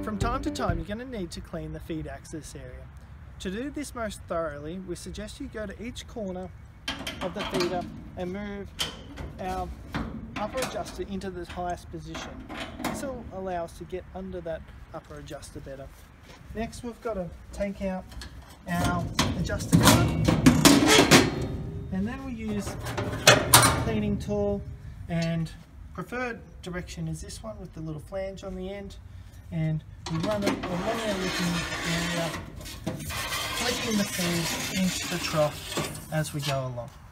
From time to time, you're going to need to clean the feed access area. To do this most thoroughly, we suggest you go to each corner of the feeder and move our upper adjuster into the highest position. This will allow us to get under that upper adjuster better. Next, we've got to take out our adjuster cover, and then we use a cleaning tool, and preferred direction is this one with the little flange on the end, and we run it along our looking area, flicking the feed into the trough as we go along.